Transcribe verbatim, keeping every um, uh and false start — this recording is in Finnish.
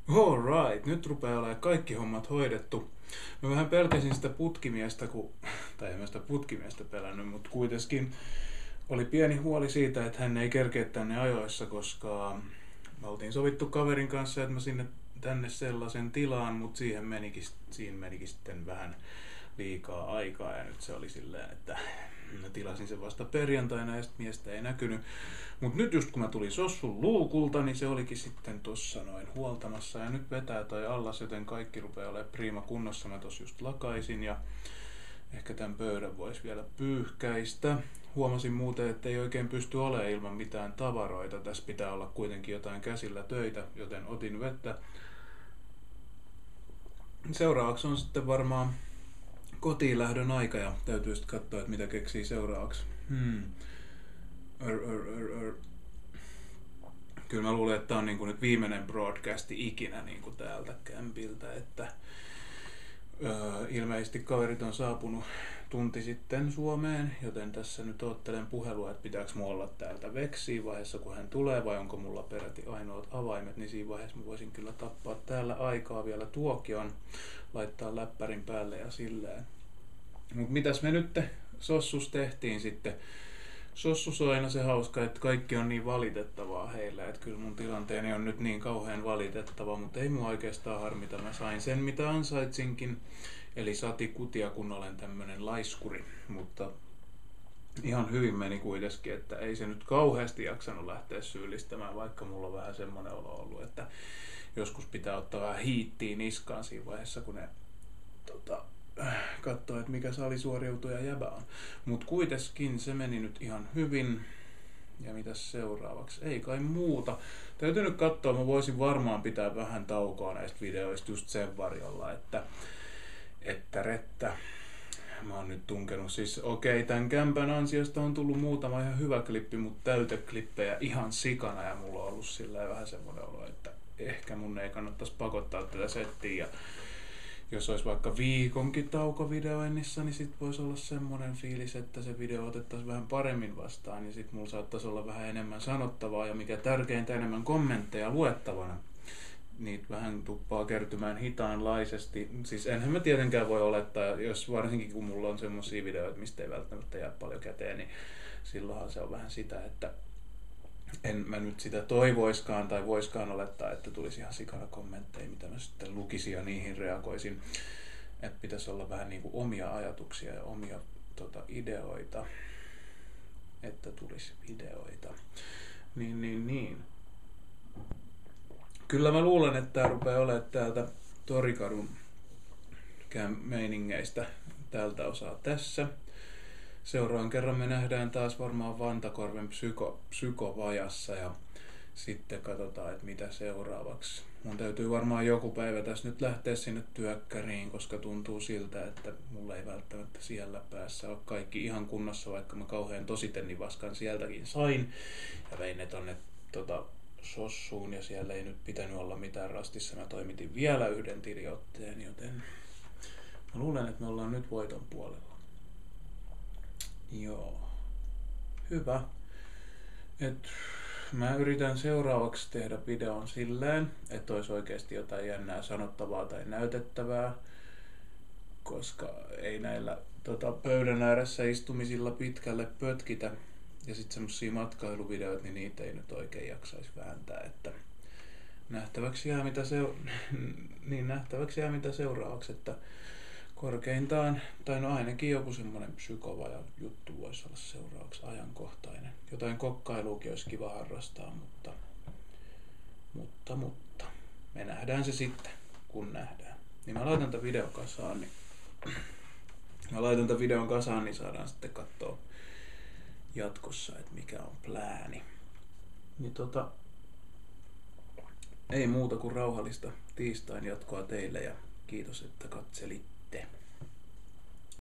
Alright, nyt rupeaa olemaan kaikki hommat hoidettu. Mä vähän pelkäsin sitä putkimiestä, kun, tai en mä sitä putkimiestä pelännyt, mutta kuitenkin oli pieni huoli siitä, että hän ei kerkeä tänne ajoissa, koska me oltiin sovittu kaverin kanssa, että mä sinne tänne sellaisen tilaan, mutta siihen menikin, siinä menikin sitten vähän liikaa aikaa ja nyt se oli silleen, että mä tilasin sen vasta perjantaina ja sitten miestä ei näkynyt. Mutta nyt just kun mä tulin Sossun luukulta, niin se olikin sitten tossa noin huoltamassa ja nyt vetää toi allas, joten kaikki rupeaa olemaan prima kunnossa. Mä tossa just lakaisin ja ehkä tämän pöydän voisi vielä pyyhkäistä. Huomasin muuten, että ei oikein pysty olemaan ilman mitään tavaroita. Tässä pitää olla kuitenkin jotain käsillä töitä, joten otin vettä. Seuraavaksi on sitten varmaan kotiin lähdön aika ja täytyy sitten katsoa, että mitä keksii seuraavaksi. Hmm. Ör, ör, ör, ör. Kyllä mä luulen, että tää on niin kuin nyt viimeinen broadcasti ikinä niin kuin täältä kämpiltä, että öö, ilmeisesti kaverit on saapunut tunti sitten Suomeen, joten tässä nyt oottelen puhelua, että pitääkö mulla olla täältä veksi siinä vaiheessa, kun hän tulee, vai onko mulla peräti ainoat avaimet, niin siinä vaiheessa mä voisin kyllä tappaa täällä aikaa vielä tuokion, laittaa läppärin päälle ja silleen. Mut mitäs me nyt Sossus tehtiin sitten? Sossus on aina se hauska, että kaikki on niin valitettavaa heillä, että kyllä mun tilanteeni on nyt niin kauhean valitettava, mutta ei mua oikeastaan harmita. Mä sain sen mitä ansaitsinkin, eli satikutia, kun olen tämmönen laiskuri, mutta ihan hyvin meni kuitenkin, että ei se nyt kauheasti jaksanut lähteä syyllistämään, vaikka mulla on vähän semmoinen olo ollut, että joskus pitää ottaa vähän hiittiä niskaan siinä vaiheessa, kun ne tota, katsoa, että mikä salisuoriutuja jäbä on. Mutta kuitenkin se meni nyt ihan hyvin. Ja mitäs seuraavaksi? Ei kai muuta. Täytyy nyt katsoa, mä voisin varmaan pitää vähän taukoa näistä videoista just sen varjolla, että että rettä. Mä oon nyt tunkenut siis, okei, tämän kämpän ansiosta on tullut muutama ihan hyvä klippi, mutta täyteklippejä ihan sikana ja mulla on ollut sillä vähän semmoinen olo, että ehkä mun ei kannattaisi pakottaa tätä settiä. Ja jos olisi vaikka viikonkin tauko videoinnissa, niin sit voisi olla semmoinen fiilis, että se video otettaisiin vähän paremmin vastaan, niin sit mulla saattaisi olla vähän enemmän sanottavaa ja mikä tärkeintä enemmän kommentteja luettavana. Niitä vähän tuppaa kertymään hitaanlaisesti. Siis enhän mä tietenkään voi olettaa, jos varsinkin kun mulla on semmosia videoita, mistä ei välttämättä jää paljon käteen, niin silloinhan se on vähän sitä, että en mä nyt sitä toivoiskaan tai voiskaan olettaa, että tulisi ihan sikana kommentteja, mitä mä sitten lukisin ja niihin reagoisin. Että pitäisi olla vähän niin kuin omia ajatuksia ja omia tota, ideoita, että tulisi videoita. Niin, niin, niin. Kyllä mä luulen, että tää rupeaa olemaan täältä Torikadun meiningeistä tältä osaa tässä. Seuraavan kerran me nähdään taas varmaan Vantakorven psyko, psykovajassa ja sitten katsotaan, että mitä seuraavaksi. Mun täytyy varmaan joku päivä tässä nyt lähteä sinne työkkäriin, koska tuntuu siltä, että mulla ei välttämättä siellä päässä ole kaikki ihan kunnossa, vaikka mä kauhean tositennivaskan sieltäkin sain ja vein ne tonne tota, Sossuun ja siellä ei nyt pitänyt olla mitään rastissa. Mä toimitin vielä yhden tiliotteen, joten mä luulen, että me ollaan nyt voiton puolella. Joo. Hyvä. Et mä yritän seuraavaksi tehdä videon silleen, että olisi oikeasti jotain jännää sanottavaa tai näytettävää, koska ei näillä tota, pöydän ääressä istumisilla pitkälle pötkitä. Ja sitten semmosia matkailuvideoita, niin niitä ei nyt oikein jaksaisi vääntää, että nähtäväksi jää mitä, se, niin nähtäväksi jää mitä seuraavaksi, että korkeintaan, tai no ainakin joku semmoinen psykovaja juttu voisi olla seuraavaksi ajankohtainen. Jotain kokkailuukin olisi kiva harrastaa, mutta, mutta, mutta, me nähdään se sitten, kun nähdään. Niin mä laitan tämän videon kasaan, niin, mä laitan tämän videon kasaan, niin saadaan sitten katsoa jatkossa, että mikä on plääni. Niin tota, ei muuta kuin rauhallista tiistain jatkoa teille ja kiitos, että katselitte.